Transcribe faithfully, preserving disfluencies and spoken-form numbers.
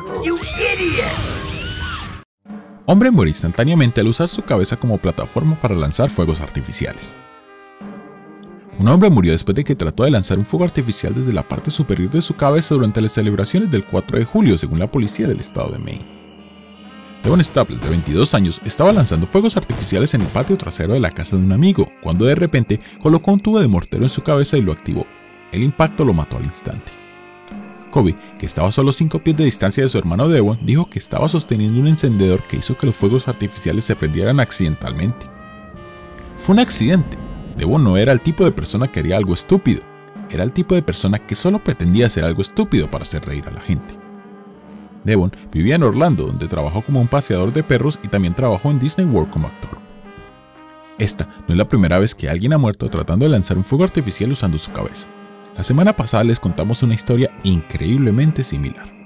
You idiot! Hombre muere instantáneamente al usar su cabeza como plataforma para lanzar fuegos artificiales. Un hombre murió después de que trató de lanzar un fuego artificial desde la parte superior de su cabeza durante las celebraciones del cuatro de julio, según la policía del estado de Maine. Devon Staples, de veintidós años, estaba lanzando fuegos artificiales en el patio trasero de la casa de un amigo, cuando de repente colocó un tubo de mortero en su cabeza y lo activó. El impacto lo mató al instante. Kobe, que estaba a solo cinco pies de distancia de su hermano Devon, dijo que estaba sosteniendo un encendedor que hizo que los fuegos artificiales se prendieran accidentalmente. Fue un accidente. Devon no era el tipo de persona que haría algo estúpido. Era el tipo de persona que solo pretendía hacer algo estúpido para hacer reír a la gente. Devon vivía en Orlando, donde trabajó como un paseador de perros y también trabajó en Disney World como actor. Esta no es la primera vez que alguien ha muerto tratando de lanzar un fuego artificial usando su cabeza. La semana pasada les contamos una historia increíblemente similar.